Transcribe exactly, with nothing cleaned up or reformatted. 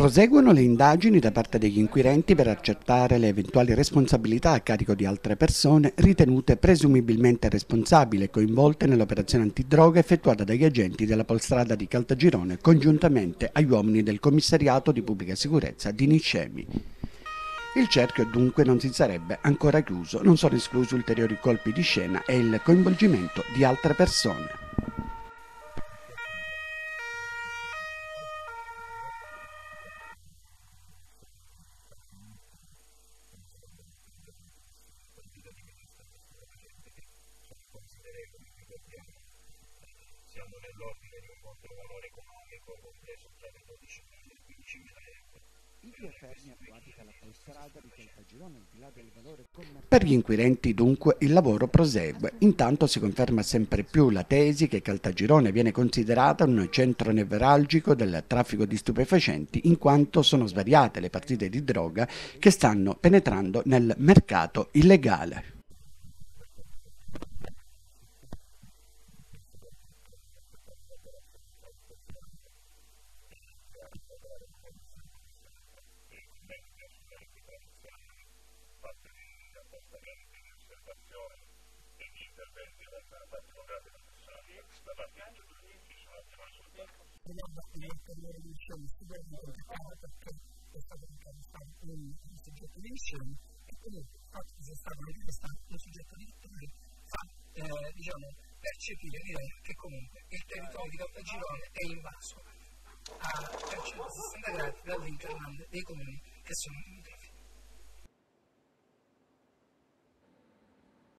Proseguono le indagini da parte degli inquirenti per accertare le eventuali responsabilità a carico di altre persone ritenute presumibilmente responsabili e coinvolte nell'operazione antidroga effettuata dagli agenti della Polstrada di Caltagirone congiuntamente agli uomini del commissariato di pubblica sicurezza di Niscemi. Il cerchio dunque non si sarebbe ancora chiuso, non sono esclusi ulteriori colpi di scena e il coinvolgimento di altre persone. Siamo nell'ordine di un controvalore economico compreso tra le dodicimila e le quindicimila euro. I due fermi attuati dalla Polstrada di Caltagirone, al di là del valore commerciale. Per gli inquirenti dunque il lavoro prosegue. Intanto si conferma sempre più la tesi che Caltagirone viene considerata un centro nevralgico del traffico di stupefacenti in quanto sono svariate le partite di droga che stanno penetrando nel mercato illegale. L'ulteriore edizione sicuramente complicata perché è stato incaricato un soggetto di missione e comunque il fatto che sia stato manifestato un soggetto di missione fa eh, diciamo, percepire l'idea che comunque il territorio di Caltagirone è invaso a trecentosessanta gradi dall'interland dei comuni che sono in